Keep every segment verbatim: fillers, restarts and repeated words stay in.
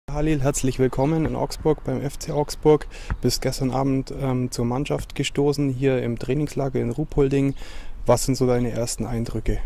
Halil, herzlich willkommen in Augsburg beim F C Augsburg. Bist gestern Abend ähm, zur Mannschaft gestoßen, hier im Trainingslager in Ruhpolding. Was sind so deine ersten Eindrücke?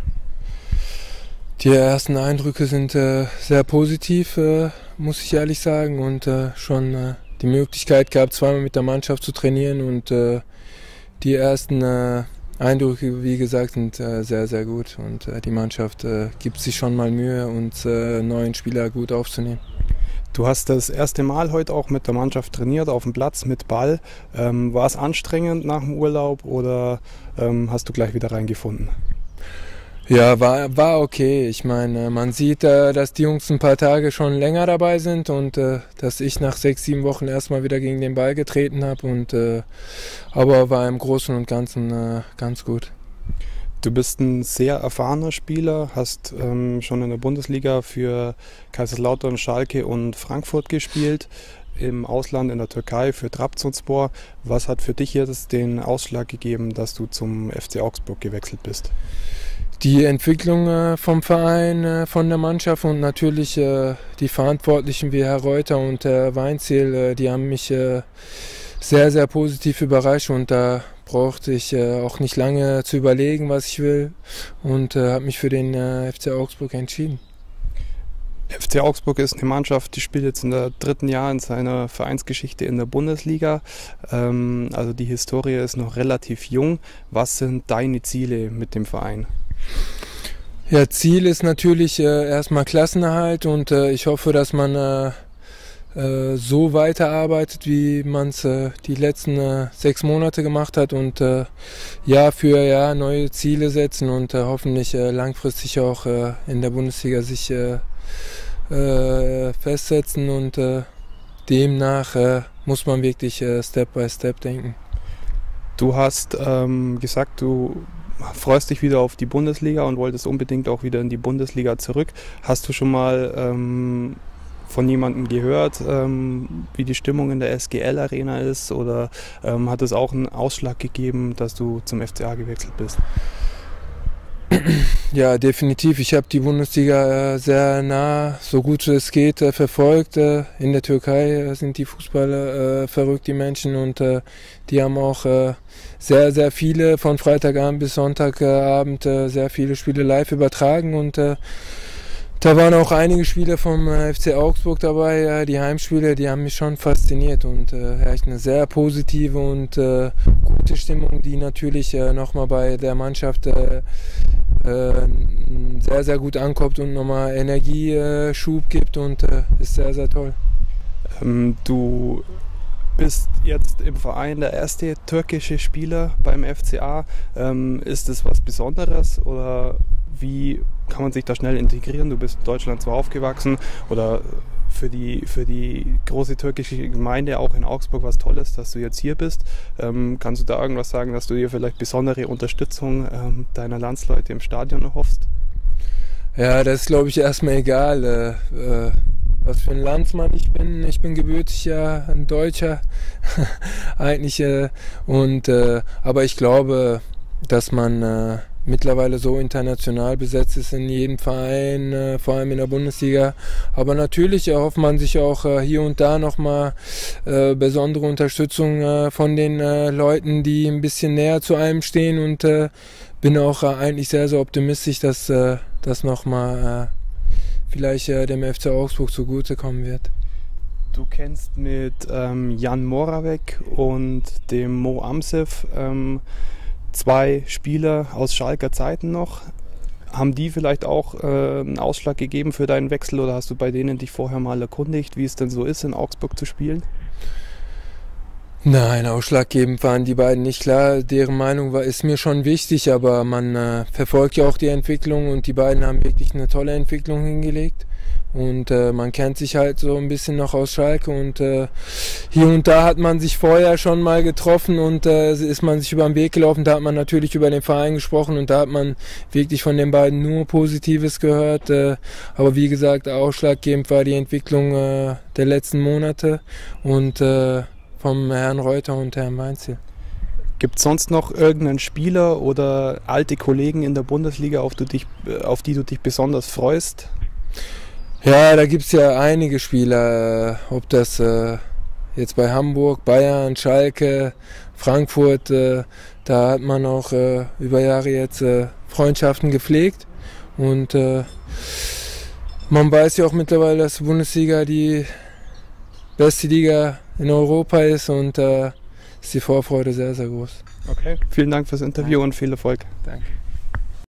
Die ersten Eindrücke sind äh, sehr positiv, äh, muss ich ehrlich sagen. Und äh, schon äh, die Möglichkeit gehabt, zweimal mit der Mannschaft zu trainieren. Und äh, die ersten äh, Eindrücke, wie gesagt, sind äh, sehr, sehr gut. Und äh, die Mannschaft äh, gibt sich schon mal Mühe, uns äh, neuen Spieler gut aufzunehmen. Du hast das erste Mal heute auch mit der Mannschaft trainiert, auf dem Platz mit Ball. Ähm, war es anstrengend nach dem Urlaub oder ähm, hast du gleich wieder reingefunden? Ja, war, war okay. Ich meine, man sieht, äh, dass die Jungs ein paar Tage schon länger dabei sind und äh, dass ich nach sechs, sieben Wochen erstmal wieder gegen den Ball getreten habe. Und äh, aber war im Großen und Ganzen äh, ganz gut. Du bist ein sehr erfahrener Spieler, hast ähm, schon in der Bundesliga für Kaiserslautern, Schalke und Frankfurt gespielt, im Ausland in der Türkei für Trabzonspor. Was hat für dich jetzt den Ausschlag gegeben, dass du zum F C Augsburg gewechselt bist? Die Entwicklung äh, vom Verein, äh, von der Mannschaft und natürlich äh, die Verantwortlichen wie Herr Reuter und Herr Weinziel, äh, die haben mich äh, sehr, sehr positiv überrascht und da brauchte ich äh, auch nicht lange zu überlegen, was ich will und äh, habe mich für den äh, F C Augsburg entschieden. F C Augsburg ist eine Mannschaft, die spielt jetzt in der dritten Jahr in seiner Vereinsgeschichte in der Bundesliga. Ähm, also die Historie ist noch relativ jung. Was sind deine Ziele mit dem Verein? Ja, Ziel ist natürlich äh, erstmal Klassenerhalt und äh, ich hoffe, dass man äh, äh, so weiterarbeitet, wie man es äh, die letzten äh, sechs Monate gemacht hat und äh, Jahr für Jahr neue Ziele setzen und äh, hoffentlich äh, langfristig auch äh, in der Bundesliga sich äh, äh, festsetzen und äh, demnach äh, muss man wirklich äh, Step by Step denken. Du hast ähm, gesagt, du freust dich wieder auf die Bundesliga und wolltest unbedingt auch wieder in die Bundesliga zurück. Hast du schon mal ähm, von jemandem gehört, ähm, wie die Stimmung in der S G L-Arena ist oder ähm, hat es auch einen Ausschlag gegeben, dass du zum F C A gewechselt bist? Ja, definitiv. Ich habe die Bundesliga äh, sehr nah, so gut es geht, äh, verfolgt. Äh, in der Türkei äh, sind die Fußballer äh, verrückt, die Menschen, und äh, die haben auch äh, sehr, sehr viele von Freitagabend bis Sonntagabend äh, sehr viele Spiele live übertragen und äh, da waren auch einige Spieler vom äh, F C Augsburg dabei. Äh, die Heimspiele, die haben mich schon fasziniert und äh, herrscht eine sehr positive und äh, gute Stimmung, die natürlich äh, nochmal bei der Mannschaft äh, äh, sehr, sehr gut ankommt und nochmal Energieschub gibt und äh, ist sehr, sehr toll. Ähm, du bist jetzt im Verein der erste türkische Spieler beim F C A. Ähm, ist das was Besonderes oder wie kann man sich da schnell integrieren? Du bist in Deutschland zwar aufgewachsen oder für die, für die große türkische Gemeinde auch in Augsburg was Tolles, dass du jetzt hier bist. Ähm, kannst du da irgendwas sagen, dass du dir vielleicht besondere Unterstützung ähm, deiner Landsleute im Stadion erhoffst? Ja, das ist, glaube ich, erstmal egal, äh, äh, was für ein Landsmann ich bin. Ich bin gebürtig ja ein Deutscher eigentlich, äh, und äh, aber ich glaube, dass man äh, mittlerweile so international besetzt ist in jedem Verein, äh, vor allem in der Bundesliga. Aber natürlich erhofft man sich auch äh, hier und da nochmal äh, besondere Unterstützung äh, von den äh, Leuten, die ein bisschen näher zu einem stehen, und äh, bin auch äh, eigentlich sehr, sehr optimistisch, dass äh, das nochmal äh, vielleicht äh, dem F C Augsburg zugutekommen wird. Du kennst mit ähm, Jan Moravec und dem Mo Amsef ähm, zwei Spieler aus Schalker Zeiten noch. Haben die vielleicht auch äh, einen Ausschlag gegeben für deinen Wechsel oder hast du bei denen dich vorher mal erkundigt, wie es denn so ist, in Augsburg zu spielen? Nein, ausschlaggebend waren die beiden nicht, klar. Deren Meinung war, ist mir schon wichtig, aber man äh, verfolgt ja auch die Entwicklung und die beiden haben wirklich eine tolle Entwicklung hingelegt. Und äh, man kennt sich halt so ein bisschen noch aus Schalke und äh, hier und da hat man sich vorher schon mal getroffen und äh, ist man sich über den Weg gelaufen. Da hat man natürlich über den Verein gesprochen und da hat man wirklich von den beiden nur Positives gehört. Äh, aber wie gesagt, ausschlaggebend war die Entwicklung äh, der letzten Monate und äh, vom Herrn Reuter und Herrn Weinziel. Gibt es sonst noch irgendeinen Spieler oder alte Kollegen in der Bundesliga, auf, du dich, auf die du dich besonders freust? Ja, da gibt es ja einige Spieler, äh, ob das äh, jetzt bei Hamburg, Bayern, Schalke, Frankfurt, äh, da hat man auch äh, über Jahre jetzt äh, Freundschaften gepflegt und äh, man weiß ja auch mittlerweile, dass die Bundesliga die beste Liga in Europa ist und äh, ist die Vorfreude sehr, sehr groß. Okay. Vielen Dank fürs Interview und viel Erfolg. Danke.